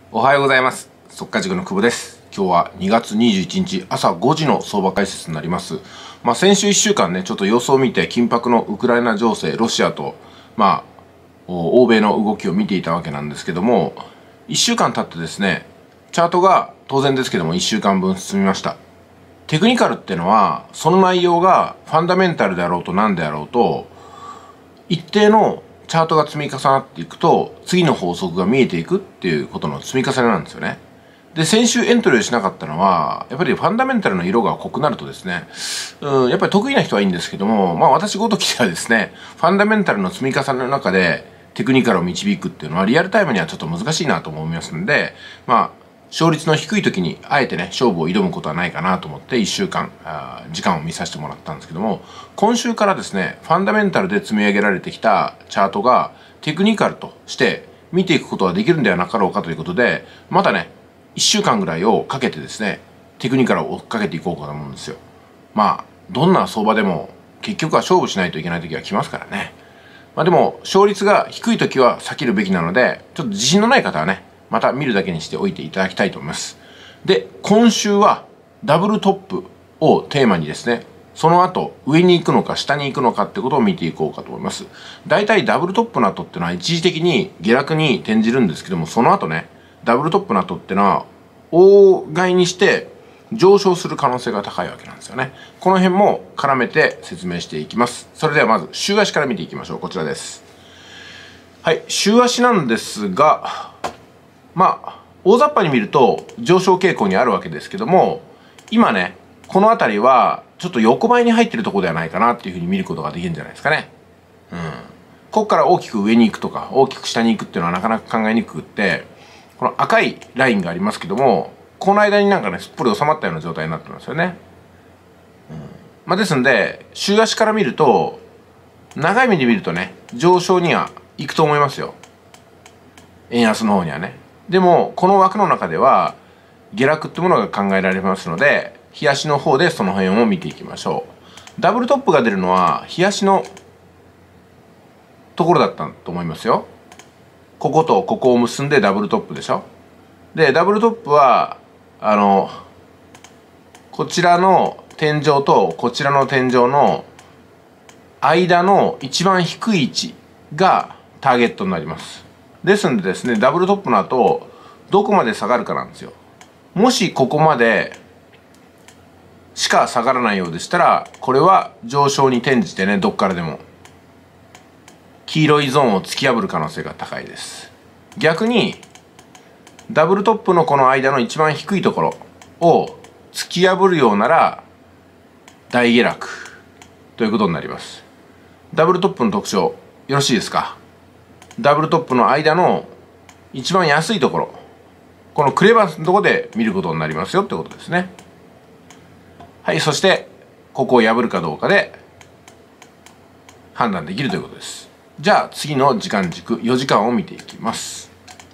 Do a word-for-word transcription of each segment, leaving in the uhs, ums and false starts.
おはようございます。速稼塾の久保です。今日はにがつにじゅういちにち朝ごじの相場解説になります。まあ先週いっしゅうかんね、ちょっと様子を見て緊迫のウクライナ情勢、ロシアと、まあ、欧米の動きを見ていたわけなんですけども、いっしゅうかん経ってですね、チャートが当然ですけどもいっしゅうかんぶん進みました。テクニカルっていうのは、その内容がファンダメンタルであろうと何であろうと、一定のチャートが積み重なっていくと次の法則が見えていくっていうことの積み重ねなんですよね。で、先週エントリーをしなかったのはやっぱりファンダメンタルの色が濃くなるとですね、うん、やっぱり得意な人はいいんですけども、まあ私ごときではですね、ファンダメンタルの積み重ねの中でテクニカルを導くっていうのはリアルタイムにはちょっと難しいなと思いますんで、まあ勝率の低い時にあえてね勝負を挑むことはないかなと思っていっしゅうかんあ時間を見させてもらったんですけども、今週からですねファンダメンタルで積み上げられてきたチャートがテクニカルとして見ていくことができるんではなかろうかということで、またねいっしゅうかんぐらいをかけてですねテクニカルを追っかけていこうかと思うんですよ。まあどんな相場でも結局は勝負しないといけない時が来ますからね。まあでも勝率が低い時は避けるべきなので、ちょっと自信のない方はねまた見るだけにしておいていただきたいと思います。で、今週はダブルトップをテーマにですね、その後上に行くのか下に行くのかってことを見ていこうかと思います。大体ダブルトップの後ってのは一時的に下落に転じるんですけども、その後ね、ダブルトップの後ってのは大買いにして上昇する可能性が高いわけなんですよね。この辺も絡めて説明していきます。それではまず週足から見ていきましょう。こちらです。はい、週足なんですが、まあ大雑把に見ると上昇傾向にあるわけですけども、今ねこの辺りはちょっと横ばいに入ってるところではないかなっていうふうに見ることができるんじゃないですかね。うん、ここから大きく上に行くとか大きく下に行くっていうのはなかなか考えにくくって、この赤いラインがありますけども、この間になんかねすっぽり収まったような状態になってますよね。うん、まあですんで週足から見ると長い目で見るとね上昇には行くと思いますよ、円安の方にはね。でもこの枠の中では下落ってものが考えられますので、日足の方でその辺を見ていきましょう。ダブルトップが出るのは日足のところだったと思いますよ。こことここを結んでダブルトップでしょ。でダブルトップはあのこちらの天井とこちらの天井の間の一番低い位置がターゲットになります。ですんでですね、ダブルトップの後どこまで下がるかなんですよ。もしここまでしか下がらないようでしたら、これは上昇に転じてね、どっからでも黄色いゾーンを突き破る可能性が高いです。逆にダブルトップのこの間の一番低いところを突き破るようなら大下落ということになります。ダブルトップの特徴よろしいですか。ダブルトップの間の一番安いところ、このクレバスのところで見ることになりますよってことですね。はい、そしてここを破るかどうかで判断できるということです。じゃあ次の時間軸よじかんを見ていきます。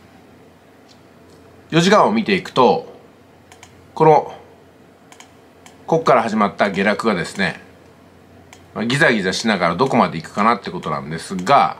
よじかんを見ていくと、このここから始まった下落がですね、ギザギザしながらどこまで行くかなってことなんですが、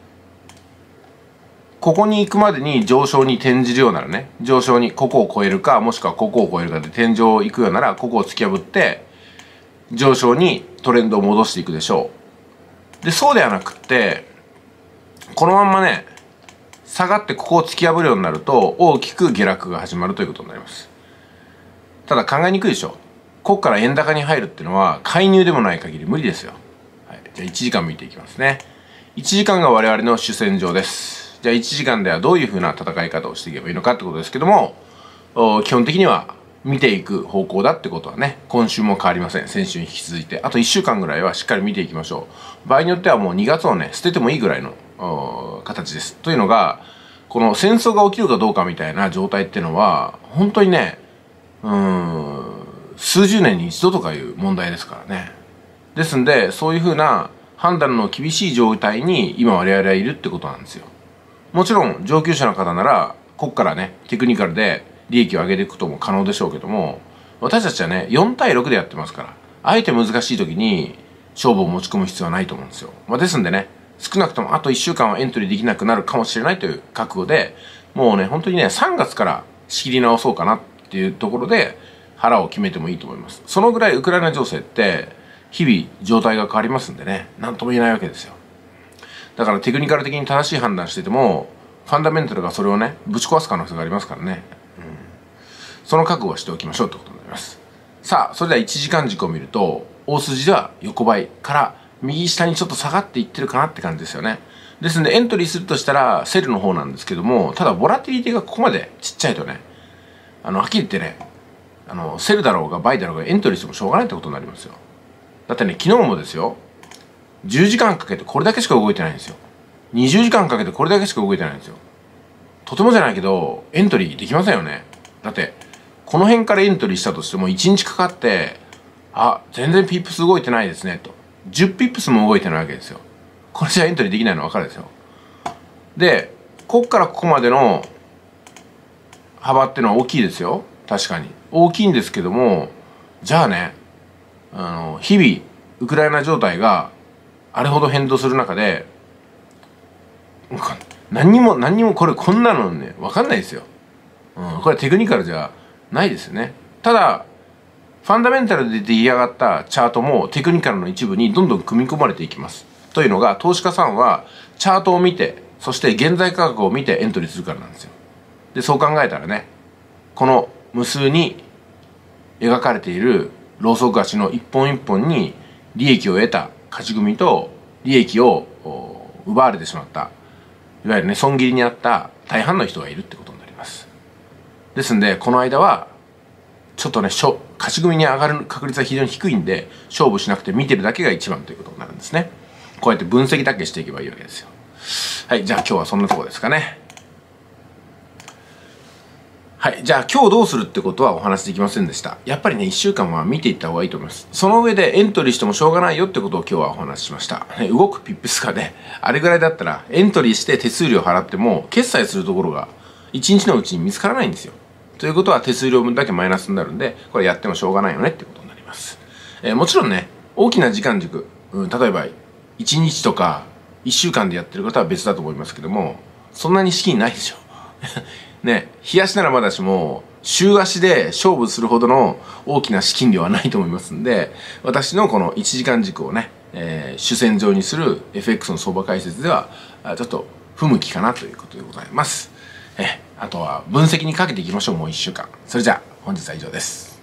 ここに行くまでに上昇に転じるようならね、上昇にここを超えるかもしくはここを超えるかで天井を行くようなら、ここを突き破って上昇にトレンドを戻していくでしょう。でそうではなくってこのまんまね下がってここを突き破るようになると大きく下落が始まるということになります。ただ考えにくいでしょ。ここから円高に入るっていうのは介入でもない限り無理ですよ。はい、じゃあいちじかん見ていきますね。いちじかんが我々の主戦場です。じゃあいちじかんではどういうふうな戦い方をしていけばいいのかってことですけども、基本的には見ていく方向だってことはね今週も変わりません。先週に引き続いてあといっしゅうかんぐらいはしっかり見ていきましょう。場合によってはもうにがつをね捨ててもいいぐらいの形です。というのが、この戦争が起きるかどうかみたいな状態っていうのは本当にねうーん数十年に一度とかいう問題ですからね。ですんでそういうふうな判断の厳しい状態に今我々はいるってことなんですよ。もちろん上級者の方ならここからねテクニカルで利益を上げていくことも可能でしょうけども、私たちはねよんたいろくでやってますから、あえて難しい時に勝負を持ち込む必要はないと思うんですよ。まあ、ですんでね少なくともあといっしゅうかんはエントリーできなくなるかもしれないという覚悟でもうね、本当にね、さんがつから仕切り直そうかなっていうところで腹を決めてもいいと思います。そのぐらいウクライナ情勢って日々状態が変わりますんでね、なんとも言えないわけですよ。だからテクニカル的に正しい判断してても、ファンダメンタルがそれをね、ぶち壊す可能性がありますからね。うん、その覚悟はしておきましょうってことになります。さあ、それではいちじかん軸を見ると、大筋では横ばいから右下にちょっと下がっていってるかなって感じですよね。ですのでエントリーするとしたらセルの方なんですけども、ただボラティリティがここまでちっちゃいとね、あのはっきり言ってね、あのセルだろうがバイだろうがエントリーしてもしょうがないってことになりますよ。だってね、昨日もですよ、じゅうじかんかけてこれだけしか動いてないんですよ。にじゅうじかんかけてこれだけしか動いてないんですよ。とてもじゃないけどエントリーできませんよね。だってこの辺からエントリーしたとしてもいちにちかかって、あ、全然ピップス動いてないですねと、じゅうピップスも動いてないわけですよ。これじゃエントリーできないの分かるですよ。で、こっからここまでの幅っていうのは大きいですよ。確かに大きいんですけども、じゃあね、あの日々ウクライナ状態があれほど変動する中で、何にも何にもこれこんなのね分かんないですよ。うん、これテクニカルじゃないですよね。ただファンダメンタルで出来上がったチャートもテクニカルの一部にどんどん組み込まれていきます。というのが、投資家さんはチャートを見て、そして現在価格を見てエントリーするからなんですよ。で、そう考えたらね、この無数に描かれているローソク足の一本一本に利益を得た勝ち組と利益を奪われてしまった、いわゆるね、損切りにあった大半の人がいるってことになります。ですんで、この間はちょっとね、勝ち組に上がる確率は非常に低いんで、勝負しなくて見てるだけが一番ということになるんですね。こうやって分析だけしていけばいいわけですよ。はい、じゃあ今日はそんなところですかね。はい、じゃあ今日どうするってことはお話できませんでした。やっぱりね、いっしゅうかんは見ていった方がいいと思います。その上でエントリーしてもしょうがないよってことを今日はお話ししました。ね、動くピップスがね、あれぐらいだったらエントリーして手数料払っても決済するところがいちにちのうちに見つからないんですよ。ということは手数料分だけマイナスになるんで、これやってもしょうがないよねってことになります。えー、もちろんね、大きな時間軸、うん、例えばいちにちとかいっしゅうかんでやってる方は別だと思いますけども、そんなに資金ないでしょ。ね、日足ならまだしも週足で勝負するほどの大きな資金量はないと思いますんで、私のこのいちじかん軸をね、えー、主戦場にする エフエックス の相場解説ではちょっと不向きかなということでございます。えあとは分析にかけていきましょう。もういっしゅうかん。それじゃあ本日は以上です。